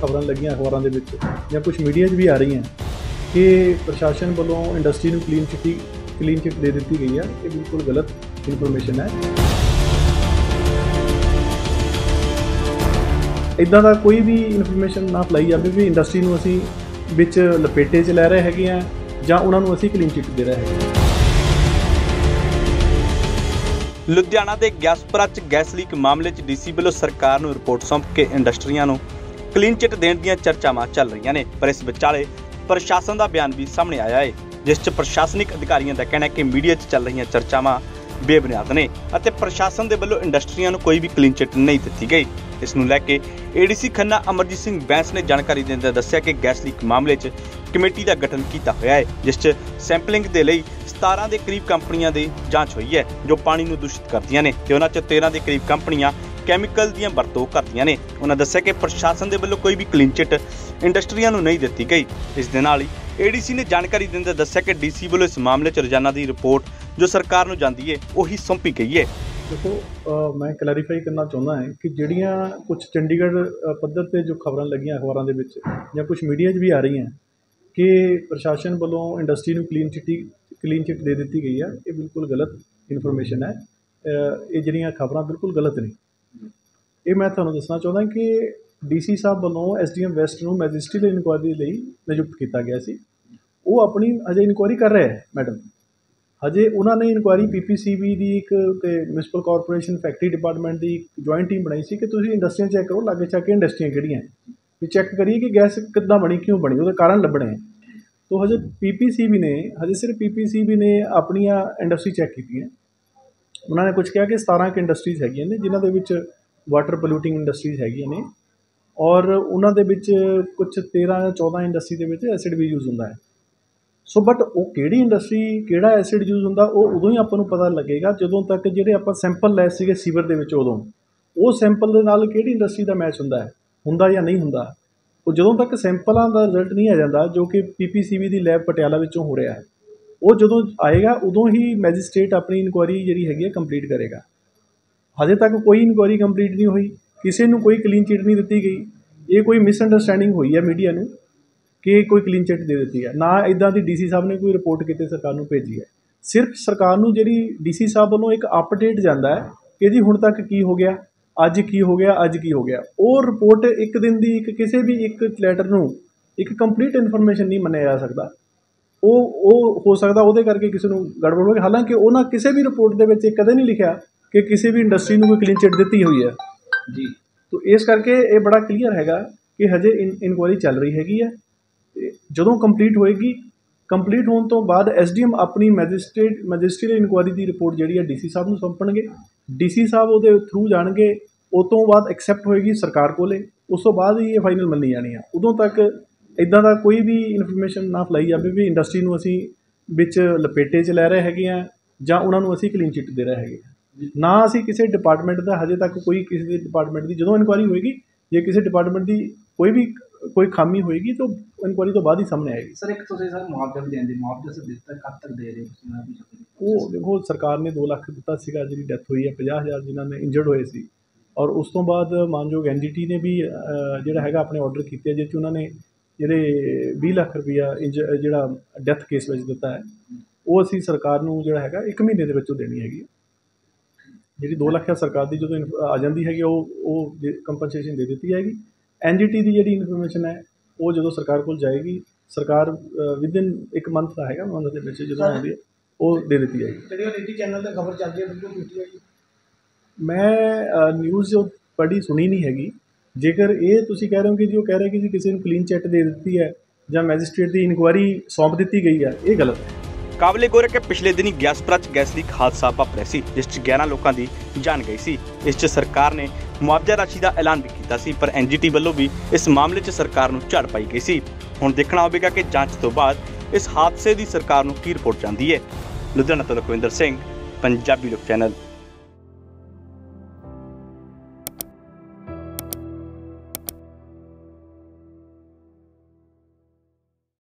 खबरां लगियां अखबारां दे विच जां कुछ मीडिया 'च भी आ रही हैं कि प्रशासन वालों इंडस्ट्री नूं क्लीन चिट दे दी गई है। ये बिल्कुल गलत इन्फॉर्मेशन है। इदां दा कोई भी इन्फॉर्मेशन ना फैलाई जाए भी इंडस्ट्री नूं असीं विच लपेटे 'च लै रहे हैगे आ जां उन्हां नूं असीं क्लीन चिट दे रहे हैगे। लुधियाना के गैसपुरा च गैस लीक मामले च डीसी वालों सरकार नूं रिपोर्ट सौंप के इंडस्ट्रीਆਂ नूं क्लीन चिट देण दीआं चर्चावां चल रहीआं ने, पर इस विचाले प्रशासन का बयान भी सामने आया है जिस च प्रशासनिक अधिकारियों का कहना है कि मीडिया च चल रही चर्चावां बेबुनियाद ने अते प्रशासन के वालों इंडस्ट्रीਆਂ नूं कोई भी क्लीन चिट नहीं दी गई। इस नूं लैके एडीसी खन्ना अमरजीत सिंह बैंस ने जानकारी देंदे दस्सिया कि गैस लीक मामले च कमेटी का गठन किया होया है जिस च सैंपलिंग के लिए 17 के करीब कंपनियां की जांच हुई है जो पानी नूं दूषित करदियां ने ते उन्हां च 13 के करीब कंपनियां कैमिकल दी वरतों करदियां ने। उन्होंने दस्सिया कि प्रशासन के वालों कोई भी क्लीन चिट इंडस्ट्रीਆਂ नूं नहीं दी गई। इस दे नाल ही एडीसी ने जानकारी देंदे दस्सिया कि डीसी वालों इस मामले च रोजाना की रिपोर्ट जो सरकार नूं जांदी है वही सौंपी गई है। देखो मैं क्लैरीफाई करना चाहुंदा है कि जिहड़ियां कुछ चंडीगढ़ पद्धर ते जो खबरां लगियां अखबारां दे विच जां कुछ मीडिया 'च भी आ रही हैं कि प्रशासन वालों इंडस्ट्री नूं क्लीन चिट दे दी गई है। ये बिल्कुल गलत इन्फॉर्मेशन है। ये जिहड़ियां खबरां बिल्कुल गलत ने। ये मैं तुहानूं दसना चाहुंदा कि डीसी साहब वालों SDM वैस्ट नूं मैजिस्ट्रेट इनकुआयरी लई नियुक्त किया गया सी। वो अपनी अजे इनकुआयरी कर रहे हैं मैडम। हजे उन्होंने इनकुआयरी PPCB की एक म्यूनसिपल कॉरपोरेशन फैक्ट्री डिपार्टमेंट की जॉइंट टीम बनाई सी कि तुसीं इंडस्ट्रियां चैक करो, लागे चाके इंडस्ट्रियां किहड़ियां भी चैक करिए कि गैस किद्दां बनी, क्यों बनी, उसके कारण लभणे हैं। तो हजे सिर्फ PPCB ने अपनियां इंडस्ट्री चैक कीतियां। उन्होंने कुछ कहा कि 17 इंडस्ट्रीज़ हैगियां ने जिन्हां दे विच वाटर पोल्यूटिंग इंडस्ट्रीज़ हैगियां ने और उन्हां दे विच कुछ 13-14 इंडस्ट्री दे विच एसिड भी यूज़ हुंदा है। सो बट वो किहड़ी इंडस्ट्री किहड़ा एसिड यूज़ हुंदा वो उदों ही आपां नूं पता लगेगा जदों तक जिहड़े आपां सैंपल लए सीगे सीवर दे विच उदों वो सैंपल दे नाल किहड़ी इंडस्ट्री दा मैच हुंदा या नहीं हुंदा। वो जदों तक सैंपलां दा रिजल्ट नहीं आ जांदा जो कि PPCB दी लैब पटियाला विचों हो रहा है, वो जदों आएगा उदों ही मैजिस्ट्रेट अपनी इनकुआयरी जिहड़ी हैगी कंप्लीट करेगा। हजे तक कोई इनकुआयरी कंप्लीट नहीं हुई, किसी नूं कोई क्लीन चिट नहीं दी गई। ये कोई मिसअंडरस्टैंडिंग हुई है मीडिया नूं कि कोई क्लीन चिट दे दी है ना। इदां दी डीसी साहब ने कोई रिपोर्ट की सरकार नूं भेजी है। सिर्फ सरकार नूं जिहड़ी डीसी साहब वालों एक अपडेट जांदा है कि जी हुण तक की हो गया, अज की हो गया, अज की हो गया। वो रिपोर्ट एक दिन की किसी भी एक लैटर नूं एक कंप्लीट इन्फॉर्मेशन नहीं मन्निया जा सकता। वो हो सकता वो करके किसी नूं गड़बड़ हो गई। हालांकि उन्होंने किसी भी रिपोर्ट दे विच कदे नहीं लिखा कि किसी भी इंडस्ट्री नूं कोई क्लीन चिट दी हुई है जी। तो इस करके ये बड़ा क्लीयर हैगा कि हजे इनकुआयरी चल रही हैगी है। जदों कंप्लीट होएगी, कंप्लीट होने तो बाद SDM अपनी मैजिस्ट्रेट इनकुआयरी की रिपोर्ट जिहड़ी है DC साहब नूं सौंपणगे। DC साहब उहदे थ्रू जाणगे, उस तो बाद एक्सैप्ट होएगी सरकार कोले, उस तो बाद ही ये फाइनल मन्नी जानी है। उदों तक इदां दा कोई भी इन्फॉर्मेशन ना फैलाई जाए भी इंडस्ट्री नूं असीं विच लपेटे 'च लै रहे हैगे आ जां उन्हां नूं असीं क्लीन चिट दे रहे हैगे ना। असीं किसी डिपार्टमेंट का हजे तक कोई किसी डिपार्टमेंट की जदों इनकुआयरी होएगी जे किसी डिपार्टमेंट की कोई खामी होएगी तो इनकुआयरी तो बाद ही सामने आएगी। सर एक तुसीं सर मुआवजा भी देंदे, मुआवजा से दिता कब तक दे रहे हो? वो देखो सरकार ने 2 लाख दिता सीगा, जिहदी डैथ हुई है 50,000 जिन्हां ने इंजर्ड होए सी। और उस तो बाद मानयोग NGT ने भी जिहड़ा हैगा अपने ऑर्डर कीते जिस उन्होंने जिहड़े 20 लाख रुपया जिहड़ा डैथ केस विच दिता है वो असीं सरकार नूं जिहड़ा हैगा 1 महीने दे विच देनी हैगी। जिहड़ी 2 लाख सरकार की जो आ जाती है वो कंपनसेशन दे दी जाएगी। NGT की जिहड़ी इन्फॉर्मेशन है वो जो सरकार को जाएगी, सरकार विदिन 1 मंथ का है मंथ के जो आती है वो दे दी जाएगी। नीति चैनल पर खबर चल रही है बिल्कुल झूठी है। मैं न्यूज़ जो पढ़ी सुनी नहीं हैगी। जेकर ये तुसीं कह रहे हो कि जो कह रहे हैं कि किसी ने क्लीन चिट दे दी है या मैजिस्ट्रेट की इनकुआयरी सौंप दी गई है, ये गलत है। काबले गौर है कि पिछले दिन ही गैसपुरा च गैस लीक हादसा वापरिया सी जिस च 11 लोगों की जान गई सी। इस च सरकार ने मुआवजा राशि का ऐलान भी किया सी, पर NGT वालों भी इस मामले च सरकार नूं झड़ पाई गई सी। हुण देखना होवेगा कि जांच तो बाद इस हादसे की सरकार नूं की रिपोर्ट जांदी है। लुधियाना तो लखविंदर सिंह, पंजाबी लोक चैनल।